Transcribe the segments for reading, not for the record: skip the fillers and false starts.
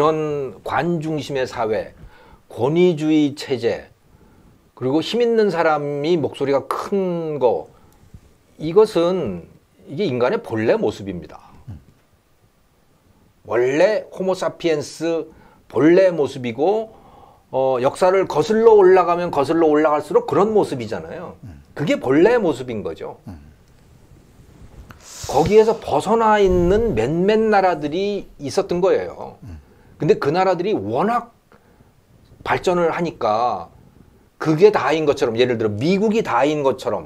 그런 관 중심의 사회, 권위주의 체제, 그리고 힘 있는 사람이 목소리가 큰 거, 이것은 이게 인간의 본래 모습입니다. 원래 호모사피엔스 본래 모습이고 역사를 거슬러 올라가면 거슬러 올라갈수록 그런 모습이잖아요. 그게 본래 모습인 거죠. 거기에서 벗어나 있는 몇몇 나라들이 있었던 거예요. 근데 그 나라들이 워낙 발전을 하니까 그게 다인 것처럼, 예를 들어 미국이 다인 것처럼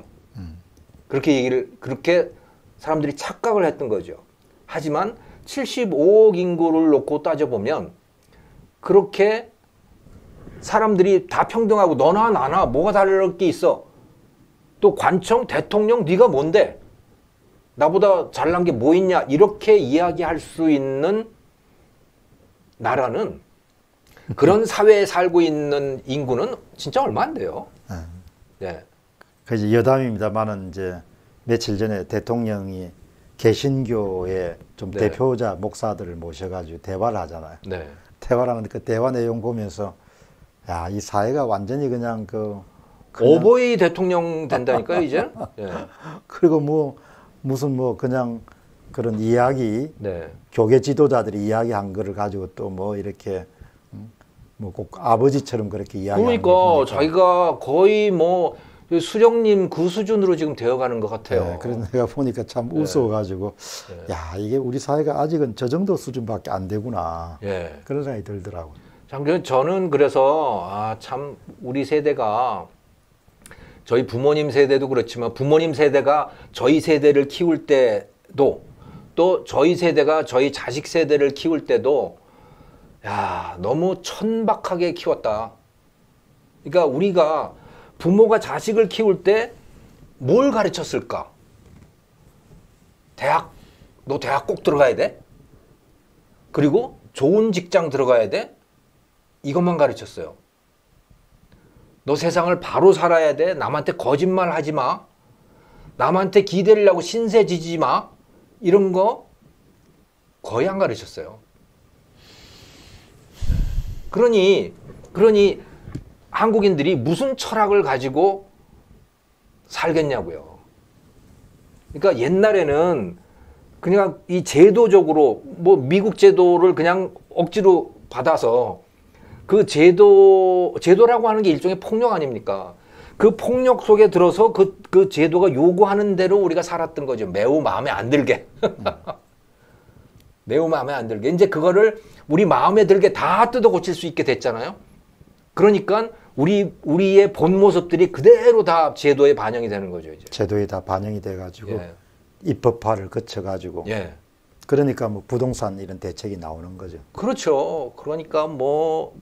그렇게 사람들이 착각을 했던 거죠. 하지만 75억 인구를 놓고 따져보면 그렇게 사람들이 다 평등하고 너나 나나 뭐가 다를 게 있어. 또 관청, 대통령 네가 뭔데? 나보다 잘난 게 뭐 있냐? 이렇게 이야기할 수 있는 나라는, 그런 사회에 살고 있는 인구는 진짜 얼마 안 돼요. 네. 그래서 여담입니다만은 이제 며칠 전에 대통령이 개신교의 좀 네. 대표자 목사들을 모셔가지고 대화를 하잖아요. 네. 대화를 하는데 그 대화 내용 보면서 야, 이 사회가 완전히 그냥 오보이 대통령 된다니까요, 이제. 네. 그리고 뭐 무슨 뭐 그냥 그런 이야기, 네. 교계 지도자들이 이야기한 거를 가지고 또 뭐 이렇게 뭐 꼭 아버지처럼 그렇게 이야기하는 그러니까 자기가 거의 뭐 수령님 그 수준으로 지금 되어가는 것 같아요. 네, 그래서 내가 보니까 참 웃어가지고 네. 야, 이게 우리 사회가 아직은 저 정도 수준밖에 안 되구나. 예. 그런 생각이 들더라고. 참, 저는 그래서 참 우리 세대가, 저희 부모님 세대도 그렇지만 부모님 세대가 저희 세대를 키울 때도, 또 저희 세대가 저희 자식 세대를 키울 때도 야, 너무 천박하게 키웠다. 그러니까 우리가 부모가 자식을 키울 때 뭘 가르쳤을까? 너 대학 꼭 들어가야 돼? 그리고 좋은 직장 들어가야 돼? 이것만 가르쳤어요. 너 세상을 바로 살아야 돼? 남한테 거짓말 하지 마. 남한테 기대를 하고 신세 지지 마. 이런 거 거의 안 가르쳤어요. 그러니 한국인들이 무슨 철학을 가지고 살겠냐고요. 그러니까 옛날에는 그냥 이 제도적으로 뭐 미국 제도를 그냥 억지로 받아서 그 제도라고 하는 게 일종의 폭력 아닙니까? 그 폭력 속에 들어서 그 제도가 요구하는 대로 우리가 살았던 거죠. 매우 마음에 안 들게. 매우 마음에 안 들게. 이제 그거를 우리 마음에 들게 다 뜯어 고칠 수 있게 됐잖아요. 그러니까 우리의 본 모습들이 그대로 다 제도에 반영이 되는 거죠, 이제. 제도에 다 반영이 돼가지고 예. 입법화를 거쳐가지고. 예. 그러니까 뭐 부동산 이런 대책이 나오는 거죠. 그렇죠. 그러니까 뭐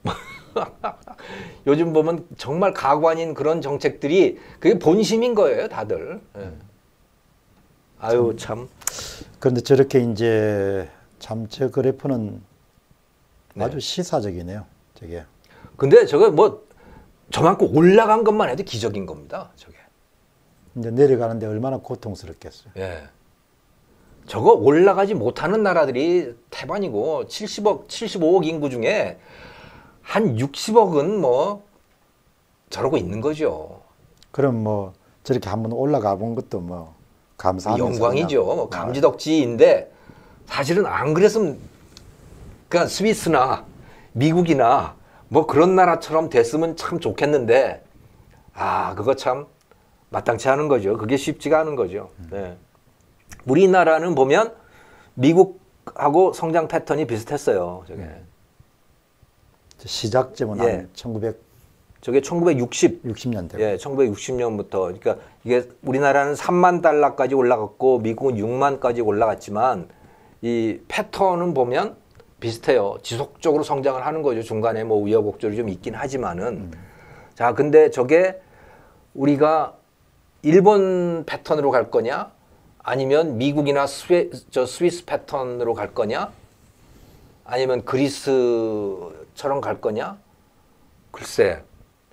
요즘 보면 정말 가관인 그런 정책들이 그게 본심인 거예요, 다들. 예. 아유 참. 그런데 저렇게 이제 참 저 그래프는 네. 아주 시사적이네요, 저게. 근데 저거 뭐 저만큼 올라간 것만 해도 기적인 겁니다, 저게. 이제 내려가는데 얼마나 고통스럽겠어요. 예. 저거 올라가지 못하는 나라들이 태반이고 70억, 75억 인구 중에 한 60억은 뭐 저러고 있는 거죠. 그럼 뭐 저렇게 한번 올라가 본 것도 뭐 감사한 영광이죠. 뭐 감지덕지인데 사실은 안 그랬으면 그러니까 스위스나 미국이나 뭐 그런 나라처럼 됐으면 참 좋겠는데 그거 참 마땅치 않은 거죠. 그게 쉽지가 않은 거죠. 네. 우리나라는 보면 미국하고 성장 패턴이 비슷했어요. 저게. 시작점은 예. 한 저게 1960년대. 예, 1960년부터. 그러니까 이게 우리나라는 3만 달러까지 올라갔고 미국은 6만까지 올라갔지만 이 패턴은 보면 비슷해요. 지속적으로 성장을 하는 거죠. 중간에 뭐 우여곡절이 좀 있긴 하지만은. 자, 근데 저게 우리가 일본 패턴으로 갈 거냐? 아니면 미국이나 스위스 패턴으로 갈 거냐? 아니면 그리스처럼 갈 거냐? 글쎄,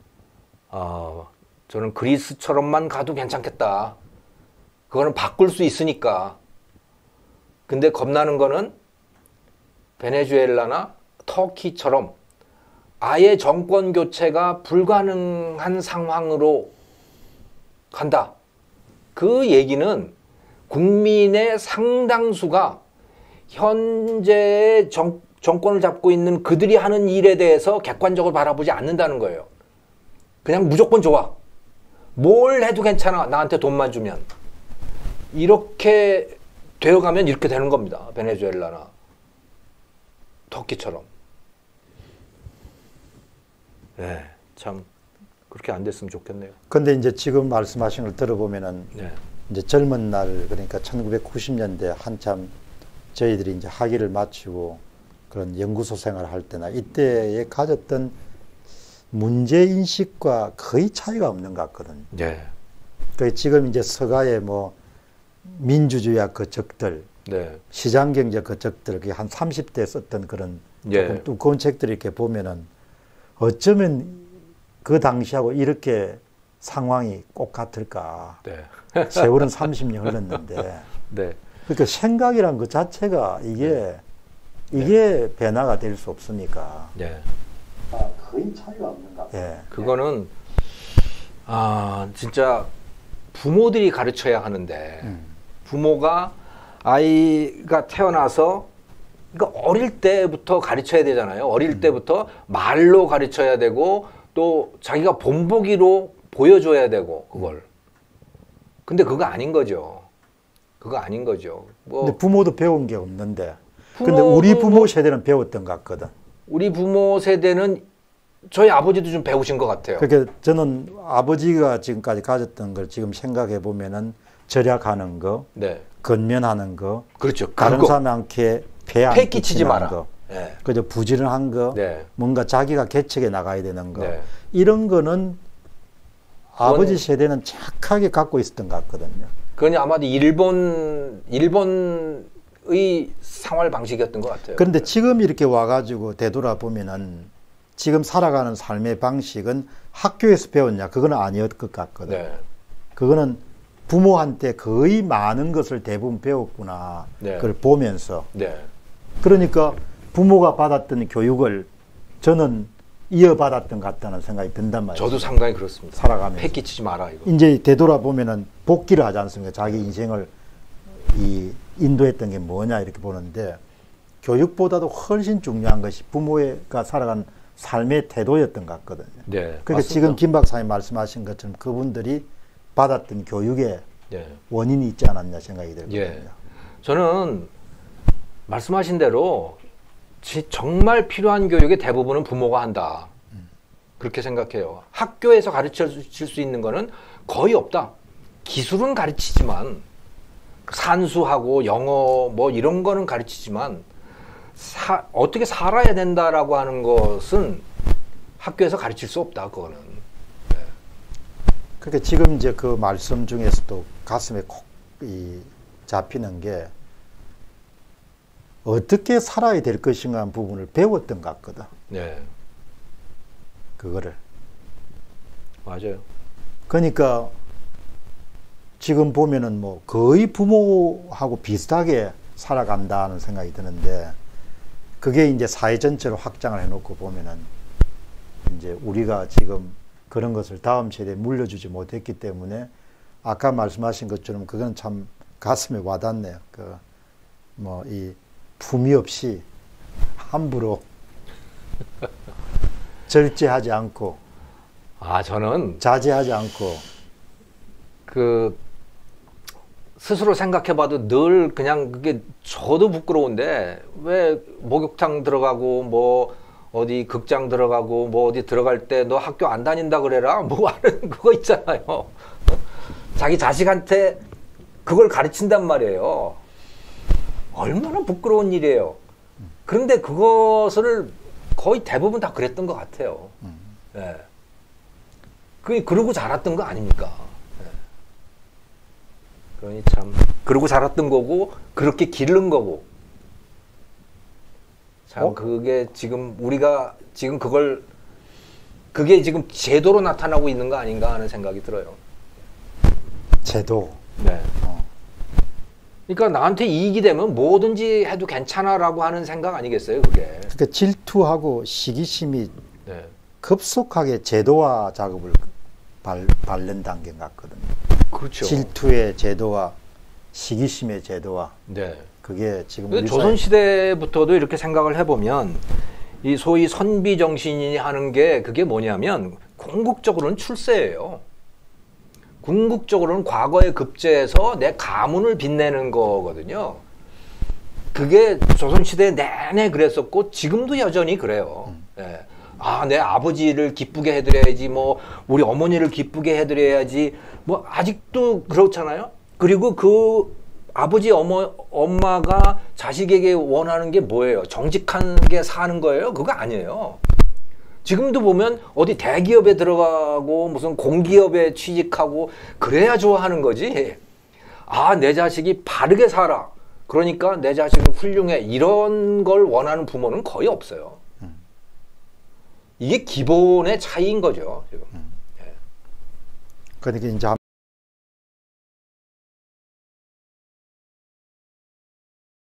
저는 그리스처럼만 가도 괜찮겠다. 그거는 바꿀 수 있으니까. 근데 겁나는 거는 베네수엘라나 터키처럼 아예 정권 교체가 불가능한 상황으로 간다. 그 얘기는 국민의 상당수가 현재 정권을 잡고 있는 그들이 하는 일에 대해서 객관적으로 바라보지 않는다는 거예요. 그냥 무조건 좋아. 뭘 해도 괜찮아. 나한테 돈만 주면. 이렇게 되어가면 이렇게 되는 겁니다. 베네수엘라나 터키처럼. 네, 참 그렇게 안 됐으면 좋겠네요. 근데 이제 지금 말씀하신 걸 들어보면은 네. 이제 젊은 날, 그러니까 1990년대 한참 저희들이 이제 학위를 마치고 그런 연구소 생활을 할 때나 이때에 가졌던 문제 인식과 거의 차이가 없는 것 같거든요. 네. 그 지금 이제 서가의 뭐 민주주의와 그 적들, 네. 시장경제 그 적들, 그게 한 30대 썼던 그런 예. 조금 두꺼운 책들을 이렇게 보면은 어쩌면 그 당시하고 이렇게 상황이 꼭 같을까. 네. 세월은 30년 흘렀는데. 네. 그러니까 생각이란 그 자체가 이게 변화가 될 수 없으니까. 네. 거의 차이가 없는 것 같아요. 예. 그거는 진짜 부모들이 가르쳐야 하는데 부모가 아이가 태어나서 그러니까 어릴 때부터 가르쳐야 되잖아요. 어릴 때부터 말로 가르쳐야 되고 또 자기가 본보기로 보여줘야 되고 그걸. 근데 그거 아닌 거죠. 그거 아닌 거죠. 뭐 근데 부모도 배운 게 없는데. 근데 우리 부모 세대는 배웠던 것 같거든. 우리 부모 세대는 저희 아버지도 좀 배우신 것 같아요. 그러니까 저는 아버지가 지금까지 가졌던 걸 지금 생각해 보면은 절약하는 거, 네. 건면하는 거, 그렇죠. 다른 그거. 사람한테 폐 안 폐 끼치지 끼치는 마라. 거, 네. 그저 부지런한 거, 네. 뭔가 자기가 개척해 나가야 되는 거, 네. 이런 거는 아버지 세대는 착하게 갖고 있었던 것 같거든요. 그건 아마도 일본의 생활 방식이었던 것 같아요. 그런데 지금 이렇게 와가지고 되돌아보면은 지금 살아가는 삶의 방식은 학교에서 배웠냐? 그건 아니었을 것 같거든. 네. 그거는 부모한테 거의 많은 것을 대부분 배웠구나. 네. 그걸 보면서. 네. 그러니까 부모가 받았던 교육을 저는 이어받았던 것 같다는 생각이 든단 말이에요. 저도 상당히 그렇습니다. 살아가면서. 폐 끼치지 마라 이거. 이제 되돌아보면은 복귀를 하지 않습니까? 자기 인생을 인도했던 게 뭐냐 이렇게 보는데 교육보다도 훨씬 중요한 것이 부모가 살아간 삶의 태도였던 것 같거든요. 네. 그러니까 맞습니다. 지금 김 박사님 말씀하신 것처럼 그분들이 받았던 교육에 네. 원인이 있지 않았냐 생각이 들거든요. 예. 저는 말씀하신 대로 정말 필요한 교육의 대부분은 부모가 한다. 그렇게 생각해요. 학교에서 가르쳐 줄 수 있는 거는 거의 없다. 기술은 가르치지만 산수하고 영어 뭐 이런 거는 가르치지만 어떻게 살아야 된다라고 하는 것은 학교에서 가르칠 수 없다. 그거는. 그러니까 지금 이제 그 말씀 중에서도 가슴에 콕 잡히는 게 어떻게 살아야 될 것인가 하는 부분을 배웠던 것 같거든. 네. 그거를. 맞아요. 그러니까 지금 보면은 뭐 거의 부모하고 비슷하게 살아간다는 생각이 드는데 그게 이제 사회 전체로 확장을 해놓고 보면은 이제 우리가 지금 그런 것을 다음 세대에 물려주지 못했기 때문에 아까 말씀하신 것처럼 그건 참 가슴에 와닿네요. 그 뭐 이 품위 없이 함부로 절제하지 않고 저는 자제하지 않고 그 스스로 생각해봐도 늘 그냥 그게 저도 부끄러운데 왜 목욕탕 들어가고 뭐 어디 극장 들어가고 뭐 어디 들어갈 때 너 학교 안 다닌다 그래라 뭐 하는 그거 있잖아요. 자기 자식한테 그걸 가르친단 말이에요. 얼마나 부끄러운 일이에요. 그런데 그것을 거의 대부분 다 그랬던 것 같아요. 예. 그러고 자랐던 거 아닙니까? 예. 그러니 참 그러고 자랐던 거고 그렇게 기른 거고 참 그게 지금 우리가 지금 그게 지금 제도로 나타나고 있는 거 아닌가 하는 생각이 들어요. 제도. 네. 그러니까 나한테 이익이 되면 뭐든지 해도 괜찮아라고 하는 생각 아니겠어요, 그게? 그러니까 질투하고 시기심이 네. 급속하게 제도화 작업을 밟는 단계 같거든요. 그렇죠. 질투의 제도화, 시기심의 제도화. 네. 그게 지금 근데 우리 조선 시대부터도 이렇게 생각을 해보면 이 소위 선비 정신이 하는 게 그게 뭐냐면 궁극적으로는 출세예요. 궁극적으로는 과거에 급제해서 내 가문을 빛내는 거거든요. 그게 조선시대 내내 그랬었고 지금도 여전히 그래요. 예. 아, 내 아버지를 기쁘게 해드려야지, 뭐 우리 어머니를 기쁘게 해드려야지, 뭐 아직도 그렇잖아요. 그리고 그 아버지 엄마가 자식에게 원하는 게 뭐예요? 정직하게 사는 거예요? 그거 아니에요. 지금도 보면 어디 대기업에 들어가고 무슨 공기업에 취직하고 그래야 좋아하는 거지. 아, 내 자식이 바르게 살아. 그러니까 내 자식은 훌륭해. 이런 걸 원하는 부모는 거의 없어요. 이게 기본의 차이인 거죠, 지금. 그러니까 이제